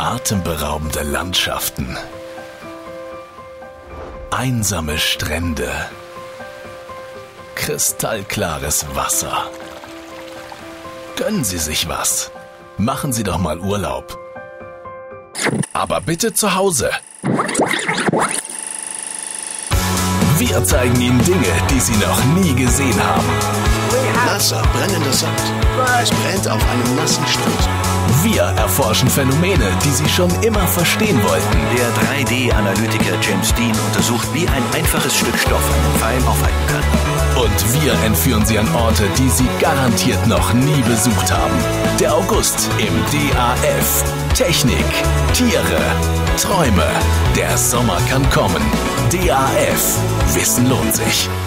Atemberaubende Landschaften, einsame Strände, kristallklares Wasser. Gönnen Sie sich was. Machen Sie doch mal Urlaub. Aber bitte zu Hause. Wir zeigen Ihnen Dinge, die Sie noch nie gesehen haben. Nasser, brennender Sand. Es brennt auf einem nassen Strand. Wir erforschen Phänomene, die Sie schon immer verstehen wollten. Der 3D-Analytiker James Dean untersucht, wie ein einfaches Stück Stoff einen Pfeil aufhalten kann. Und wir entführen Sie an Orte, die Sie garantiert noch nie besucht haben. Der August im DAF. Technik, Tiere, Träume. Der Sommer kann kommen. DAF. Wissen lohnt sich.